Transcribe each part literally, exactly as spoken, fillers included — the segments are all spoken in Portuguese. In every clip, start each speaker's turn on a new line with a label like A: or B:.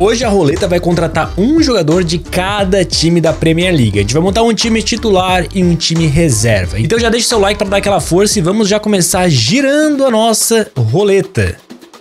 A: Hoje a roleta vai contratar um jogador de cada time da Premier League. A gente vai montar um time titular e um time reserva. Então já deixa o seu like para dar aquela força e vamos já começar girando a nossa roleta.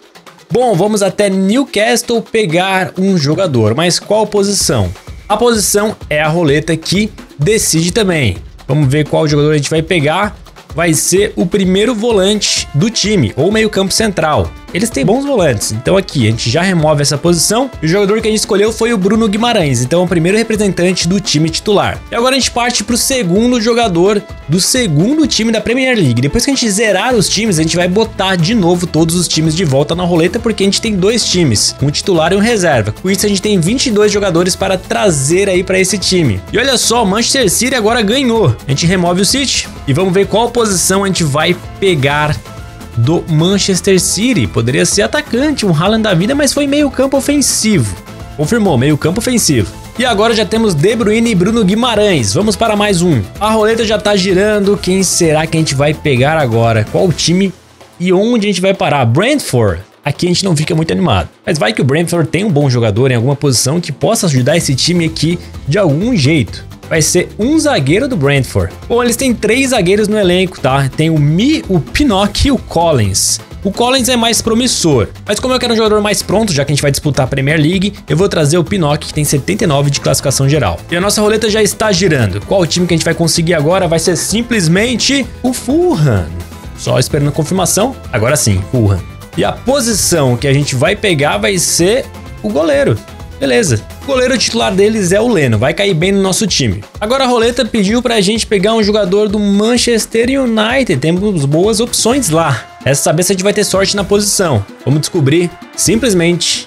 A: Bom, vamos até Newcastle pegar um jogador, mas qual posição? A posição é a roleta que decide também. Vamos ver qual jogador a gente vai pegar. Vai ser o primeiro volante do time, ou meio campo central. Eles têm bons volantes, então aqui a gente já remove essa posição. O jogador que a gente escolheu foi o Bruno Guimarães, então é o primeiro representante do time titular. E agora a gente parte para o segundo jogador do segundo time da Premier League. Depois que a gente zerar os times, a gente vai botar de novo todos os times de volta na roleta, porque a gente tem dois times, um titular e um reserva. Com isso a gente tem vinte e dois jogadores para trazer aí para esse time. E olha só, o Manchester City agora ganhou. A gente remove o City e vamos ver qual posição a gente vai pegar do Manchester City. Poderia ser atacante, um Haaland da vida, mas foi meio campo ofensivo. Confirmou, meio campo ofensivo. E agora já temos De Bruyne e Bruno Guimarães. Vamos para mais um. A roleta já tá girando. Quem será que a gente vai pegar agora? Qual time e onde a gente vai parar? Brentford. Aqui a gente não fica muito animado. Mas vai que o Brentford tem um bom jogador em alguma posição que possa ajudar esse time aqui de algum jeito. Vai ser um zagueiro do Brentford. Bom, eles têm três zagueiros no elenco, tá? Tem o Mi, o Pinnock e o Collins. O Collins é mais promissor, mas como eu quero um jogador mais pronto, já que a gente vai disputar a Premier League, eu vou trazer o Pinnock, que tem setenta e nove de classificação geral. E a nossa roleta já está girando. Qual time que a gente vai conseguir agora? Vai ser simplesmente o Fulham. Só esperando a confirmação. Agora sim, Fulham. E a posição que a gente vai pegar vai ser o goleiro. Beleza. O goleiro titular deles é o Leno, vai cair bem no nosso time. Agora a roleta pediu pra gente pegar um jogador do Manchester United, temos boas opções lá. É saber se a gente vai ter sorte na posição. Vamos descobrir simplesmente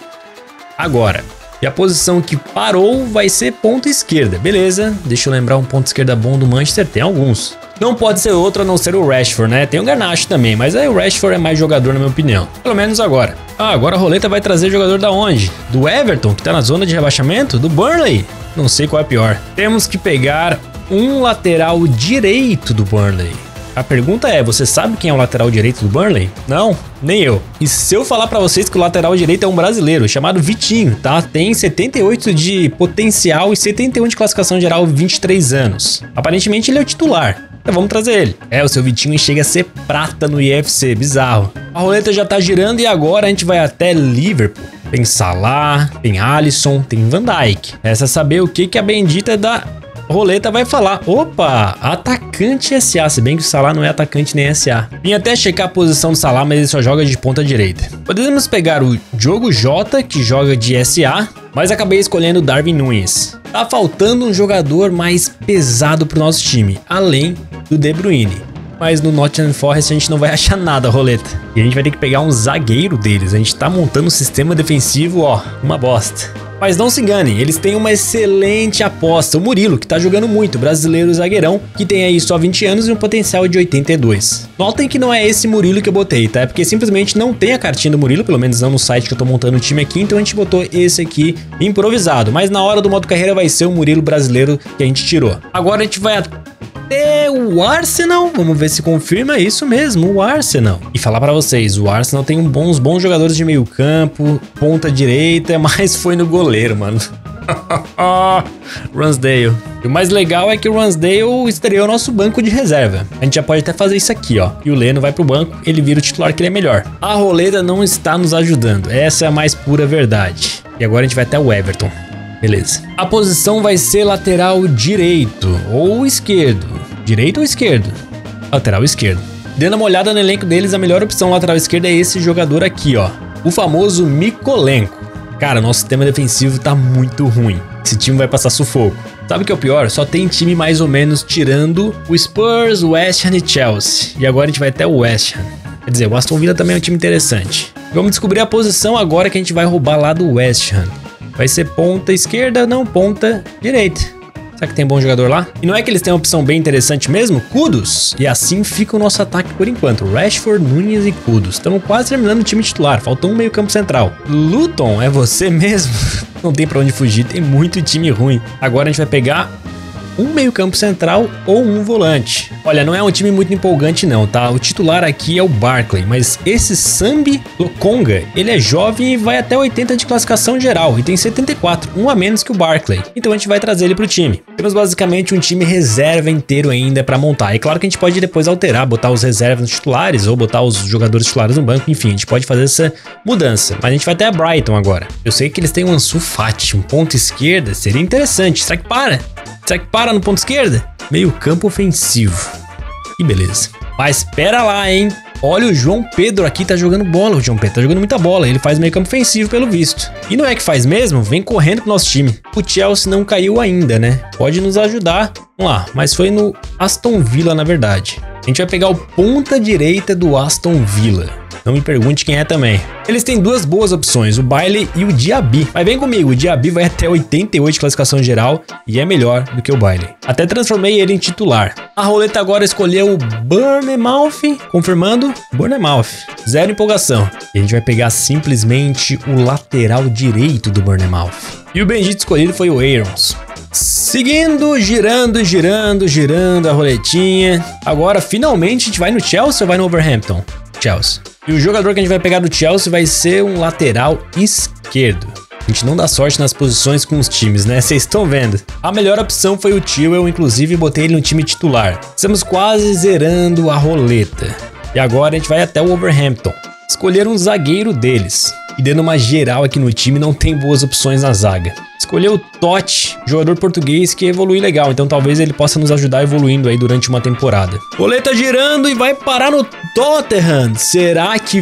A: agora. E a posição que parou vai ser ponta esquerda, beleza. Deixa eu lembrar um ponto esquerda bom do Manchester, tem alguns. Não pode ser outro a não ser o Rashford, né? Tem o Garnacho também, mas aí o Rashford é mais jogador na minha opinião. Pelo menos agora. Ah, agora a roleta vai trazer jogador da onde? Do Everton, que tá na zona de rebaixamento? Do Burnley? Não sei qual é pior. Temos que pegar um lateral direito do Burnley. A pergunta é, você sabe quem é o lateral direito do Burnley? Não, nem eu. E se eu falar pra vocês que o lateral direito é um brasileiro, chamado Vitinho, tá? Tem setenta e oito de potencial e setenta e um de classificação geral, vinte e três anos. Aparentemente ele é o titular. Então vamos trazer ele. É, o seu Vitinho chega a ser prata no I F C, bizarro. A roleta já tá girando e agora a gente vai até Liverpool. Tem Salah, tem Alisson, tem Van Dijk. Resta saber o que, que a bendita da roleta vai falar. Opa, atacante S A, se bem que o Salah não é atacante nem S A. Vim até checar a posição do Salah, mas ele só joga de ponta direita. Podemos pegar o Diogo Jota, que joga de S A, mas acabei escolhendo o Darwin Núñez. Tá faltando um jogador mais pesado pro nosso time, além do De Bruyne. Mas no Nottingham Forest a gente não vai achar nada, roleta. E a gente vai ter que pegar um zagueiro deles. A gente tá montando um sistema defensivo, ó, uma bosta. Mas não se enganem, eles têm uma excelente aposta, o Murilo, que tá jogando muito, brasileiro zagueirão, que tem aí só vinte anos e um potencial de oitenta e dois. Notem que não é esse Murilo que eu botei, tá? É porque simplesmente não tem a cartinha do Murilo, pelo menos não no site que eu tô montando o time aqui, então a gente botou esse aqui improvisado. Mas na hora do modo carreira vai ser o Murilo brasileiro que a gente tirou. Agora a gente vai até o Arsenal, vamos ver se confirma isso mesmo, o Arsenal. E falar pra vocês, o Arsenal tem bons, bons jogadores de meio campo, ponta direita, mas foi no goleiro, mano. Ramsdale. E o mais legal é que o Ramsdale estreou nosso banco de reserva. A gente já pode até fazer isso aqui, ó. E o Leno vai pro banco, ele vira o titular que ele é melhor. A roleta não está nos ajudando, essa é a mais pura verdade. E agora a gente vai até o Everton. Beleza. A posição vai ser lateral direito ou esquerdo. Direito ou esquerdo? Lateral esquerdo. Dando uma olhada no elenco deles, a melhor opção lateral esquerda é esse jogador aqui, ó. O famoso Mykolenko. Cara, nosso sistema defensivo tá muito ruim. Esse time vai passar sufoco. Sabe o que é o pior? Só tem time mais ou menos tirando o Spurs, o West Ham e Chelsea. E agora a gente vai até o West Ham. Quer dizer, o Aston Villa também é um time interessante. Vamos descobrir a posição agora que a gente vai roubar lá do West Ham. Vai ser ponta esquerda, não ponta direita. Será que tem bom jogador lá? E não é que eles têm uma opção bem interessante mesmo? Kudus. E assim fica o nosso ataque por enquanto. Rashford, Núñez e Kudus. Estamos quase terminando o time titular. Faltou um meio campo central. Luton, é você mesmo? Não tem pra onde fugir. Tem muito time ruim. Agora a gente vai pegar um meio-campo central ou um volante. Olha, não é um time muito empolgante não, tá? O titular aqui é o Barkley, mas esse Sambi Lokonga, ele é jovem e vai até oitenta de classificação geral e tem setenta e quatro, um a menos que o Barkley. Então a gente vai trazer ele pro time. Temos basicamente um time reserva inteiro ainda para montar. É claro que a gente pode depois alterar, botar os reservas nos titulares ou botar os jogadores titulares no banco, enfim, a gente pode fazer essa mudança. Mas a gente vai até a Brighton agora. Eu sei que eles têm um Ansu Fati, um ponto esquerda, seria interessante. Será que para? Será que para no ponto esquerda? Meio campo ofensivo. Que beleza. Mas espera lá, hein? Olha, o João Pedro aqui tá jogando bola. O João Pedro tá jogando muita bola. Ele faz meio campo ofensivo pelo visto. E não é que faz mesmo? Vem correndo pro nosso time. O Chelsea não caiu ainda, né? Pode nos ajudar. Vamos lá. Mas foi no Aston Villa, na verdade. A gente vai pegar o ponta direita do Aston Villa. Não me pergunte quem é também. Eles têm duas boas opções, o Bailey e o Diaby. Mas vem comigo, o Diaby vai até oitenta e oito de classificação geral e é melhor do que o Bailey. Até transformei ele em titular. A roleta agora escolheu o Bournemouth, confirmando, Bournemouth. Zero empolgação. E a gente vai pegar simplesmente o lateral direito do Bournemouth. E o bendito escolhido foi o Aarons. Seguindo, girando, girando, girando a roletinha. Agora, finalmente, a gente vai no Chelsea ou vai no Wolverhampton? Chelsea. E o jogador que a gente vai pegar do Chelsea vai ser um lateral esquerdo. A gente não dá sorte nas posições com os times, né? Vocês estão vendo. A melhor opção foi o Chilwell, inclusive botei ele no time titular. Estamos quase zerando a roleta. E agora a gente vai até o Wolverhampton. Escolher um zagueiro deles. E dando uma geral aqui no time, não tem boas opções na zaga. Escolheu o Totti, jogador português que evolui legal, então talvez ele possa nos ajudar evoluindo aí durante uma temporada. Roleta girando e vai parar no Tottenham. Será que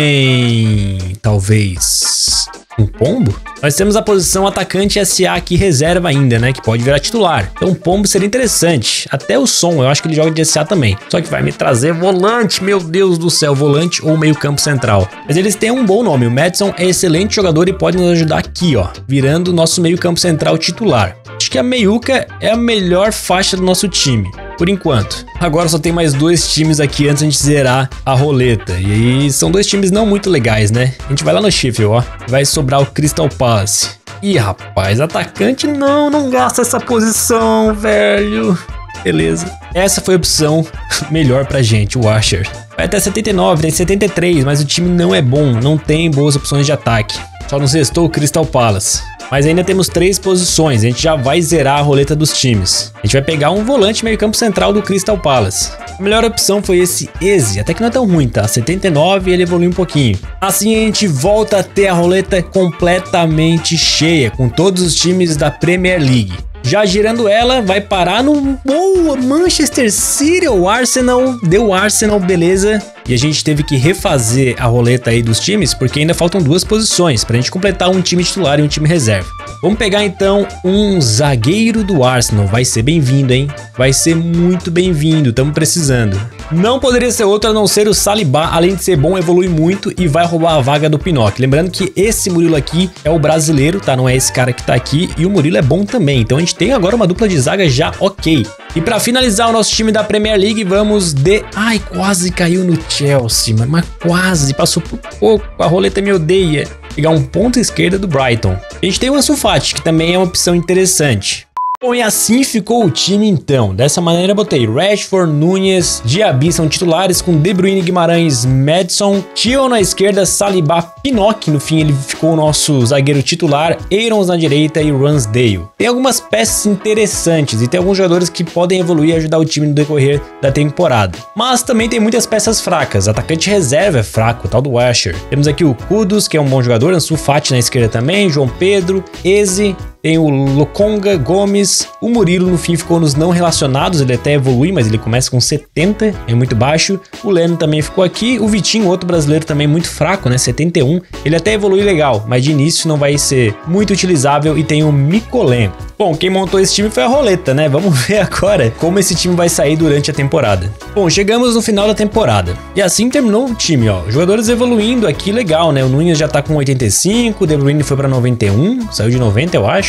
A: vem... talvez... um pombo? Nós temos a posição atacante S A aqui reserva ainda, né? Que pode virar titular. Então um pombo seria interessante. Até o Som, eu acho que ele joga de S A também. Só que vai me trazer volante, meu Deus do céu. Volante ou meio campo central. Mas eles têm um bom nome. O Madison é excelente jogador e pode nos ajudar aqui, ó. Virando o nosso meio campo central titular. Acho que a meiuca é a melhor faixa do nosso time. Por enquanto. Agora só tem mais dois times aqui antes de a gente zerar a roleta. E aí são dois times não muito legais, né? A gente vai lá no Sheffield, ó. Vai sobrar o Crystal Palace. Ih, rapaz, atacante não, não gasta essa posição, velho. Beleza. Essa foi a opção melhor pra gente, o Asher. Vai até setenta e nove, tem setenta e três, mas o time não é bom, não tem boas opções de ataque. Só nos restou o Crystal Palace. Mas ainda temos três posições, a gente já vai zerar a roleta dos times. A gente vai pegar um volante meio campo central do Crystal Palace. A melhor opção foi esse Eze, até que não é tão ruim, tá? setenta e nove e ele evolui um pouquinho. Assim a gente volta a ter a roleta completamente cheia, com todos os times da Premier League. Já girando ela, vai parar no boa Manchester City ou Arsenal. Deu Arsenal, beleza. E a gente teve que refazer a roleta aí dos times, porque ainda faltam duas posições pra gente completar um time titular e um time reserva. Vamos pegar então um zagueiro do Arsenal. Vai ser bem-vindo, hein? Vai ser muito bem-vindo, estamos precisando. Não poderia ser outro a não ser o Saliba. Além de ser bom, evolui muito e vai roubar a vaga do Pinocchio. Lembrando que esse Murilo aqui é o brasileiro, tá? Não é esse cara que tá aqui. E o Murilo é bom também. Então a gente tem agora uma dupla de zaga já ok. E pra finalizar o nosso time da Premier League, vamos de... Ai, quase caiu no Chelsea, mas quase, passou por pouco. A roleta me odeia. Pegar um ponto esquerda do Brighton. A gente tem o Ansu Fati, que também é uma opção interessante. Bom, e assim ficou o time então. Dessa maneira eu botei Rashford, Núñez, Diaby são titulares com De Bruyne, Guimarães, Madison, Thiago na esquerda, Saliba, Pinocchio, no fim ele ficou o nosso zagueiro titular, Aarons na direita e Ramsdale. Tem algumas peças interessantes e tem alguns jogadores que podem evoluir e ajudar o time no decorrer da temporada. Mas também tem muitas peças fracas, atacante reserva é fraco, o tal do Asher. Temos aqui o Kudus, que é um bom jogador, Ansu Fati na esquerda também, João Pedro, Eze, tem o Lokonga, Gomes, o Murilo no fim ficou nos não relacionados, ele até evolui, mas ele começa com setenta, é muito baixo. O Leno também ficou aqui, o Vitinho, outro brasileiro também muito fraco, né, setenta e um, ele até evolui legal, mas de início não vai ser muito utilizável e tem o Mikolenko. Bom, quem montou esse time foi a roleta, né, vamos ver agora como esse time vai sair durante a temporada. Bom, chegamos no final da temporada e assim terminou o time, ó, jogadores evoluindo aqui legal, né, o Núñez já tá com oitenta e cinco, o De Bruyne foi pra noventa e um, saiu de noventa eu acho.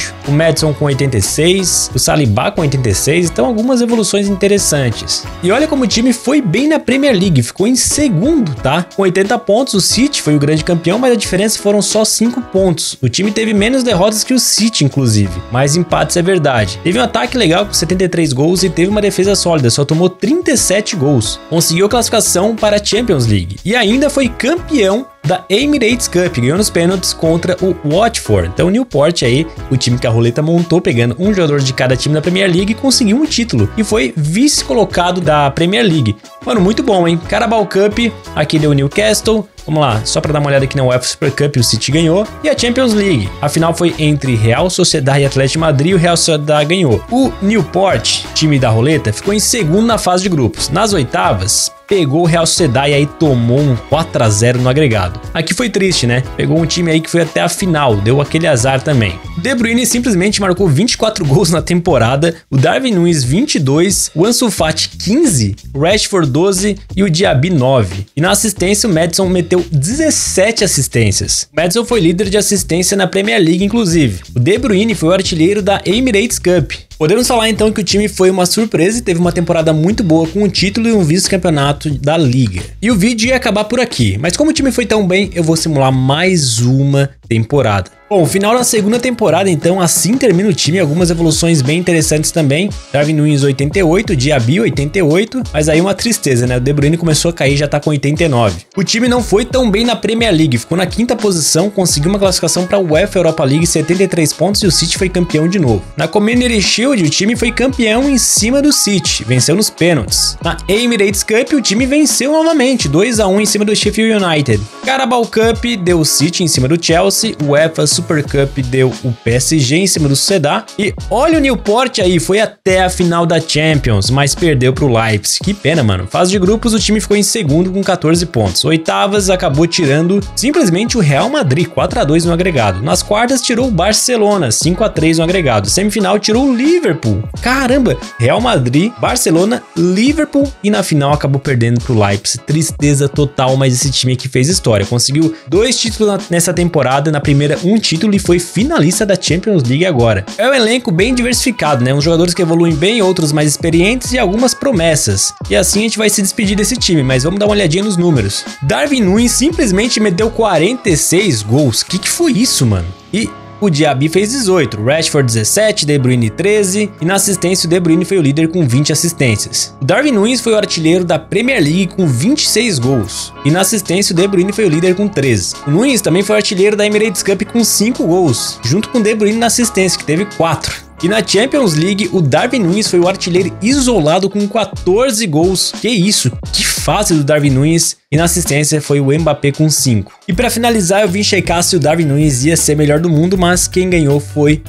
A: baixo. O Madison com oitenta e seis, o Saliba com oitenta e seis, então algumas evoluções interessantes. E olha como o time foi bem na Premier League, ficou em segundo, tá? Com oitenta pontos, o City foi o grande campeão, mas a diferença foram só cinco pontos. O time teve menos derrotas que o City, inclusive. Mais empates é verdade. Teve um ataque legal com setenta e três gols e teve uma defesa sólida, só tomou trinta e sete gols. Conseguiu a classificação para a Champions League e ainda foi campeão da Emirates Cup, ganhou nos pênaltis contra o Watford. Então o Newport aí, o time que a roleta montou, pegando um jogador de cada time da Premier League, conseguiu um título e foi vice-colocado da Premier League. Mano, muito bom, hein? Carabao Cup, aqui deu o Newcastle. Vamos lá, só para dar uma olhada aqui na UEFA Super Cup, o City ganhou. E a Champions League, a final foi entre Real Sociedade e Atlético de Madrid, e o Real Sociedade ganhou. O Newport, time da roleta, ficou em segundo na fase de grupos. Nas oitavas, pegou o Real Sociedade e aí tomou um quatro a zero no agregado. Aqui foi triste, né? Pegou um time aí que foi até a final, deu aquele azar também. O De Bruyne simplesmente marcou vinte e quatro gols na temporada, o Darwin Núñez vinte e dois, o Ansu Fati quinze, o Rashford doze e o Diaby nove. E na assistência o Madison meteu dezessete assistências. O Madison foi líder de assistência na Premier League, inclusive. O De Bruyne foi o artilheiro da Emirates Cup. Podemos falar então que o time foi uma surpresa e teve uma temporada muito boa com um título e um vice-campeonato da Liga. E o vídeo ia acabar por aqui, mas como o time foi tão bem, eu vou simular mais uma temporada. Bom, final da segunda temporada, então, assim termina o time, algumas evoluções bem interessantes também. Darwin Núñez oitenta e oito, Diaby oitenta e oito, mas aí uma tristeza, né? O De Bruyne começou a cair e já tá com oitenta e nove. O time não foi tão bem na Premier League, ficou na quinta posição, conseguiu uma classificação para a UEFA Europa League, setenta e três pontos, e o City foi campeão de novo. Na Community Shield, o time foi campeão em cima do City, venceu nos pênaltis. Na Emirates Cup, o time venceu novamente, dois a um em cima do Sheffield United. Carabao Cup deu o City em cima do Chelsea, o UEFA Super Cup deu o P S G em cima do Sociedad. E olha o Newport aí, foi até a final da Champions, mas perdeu pro Leipzig. Que pena, mano. Fase de grupos, o time ficou em segundo com quatorze pontos. Oitavas, acabou tirando simplesmente o Real Madrid, quatro a dois no agregado. Nas quartas, tirou o Barcelona, cinco a três no agregado. Semifinal, tirou o Liverpool. Caramba! Real Madrid, Barcelona, Liverpool e na final acabou perdendo pro Leipzig. Tristeza total, mas esse time aqui fez história. Conseguiu dois títulos nessa temporada, na primeira um título e foi finalista da Champions League agora. É um elenco bem diversificado, né? Uns jogadores que evoluem bem, outros mais experientes e algumas promessas. E assim a gente vai se despedir desse time, mas vamos dar uma olhadinha nos números. Darwin Núñez simplesmente meteu quarenta e seis gols. Que que foi isso, mano? E o Diaby fez dezoito, Rashford dezessete, De Bruyne treze e na assistência o De Bruyne foi o líder com vinte assistências. O Darwin Núñez foi o artilheiro da Premier League com vinte e seis gols e na assistência o De Bruyne foi o líder com treze. O Núñez também foi o artilheiro da Emirates Cup com cinco gols, junto com o De Bruyne na assistência, que teve quatro. E na Champions League, o Darwin Núñez foi o artilheiro isolado com quatorze gols. Que isso, que fase do Darwin Núñez. E na assistência foi o Mbappé com cinco. E para finalizar, eu vim checar se o Darwin Núñez ia ser melhor do mundo, mas quem ganhou foi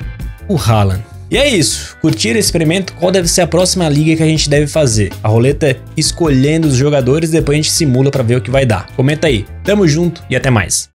A: o Haaland. E é isso, curtiram esse experimento? Qual deve ser a próxima liga que a gente deve fazer? A roleta escolhendo os jogadores, depois a gente simula para ver o que vai dar. Comenta aí, tamo junto e até mais.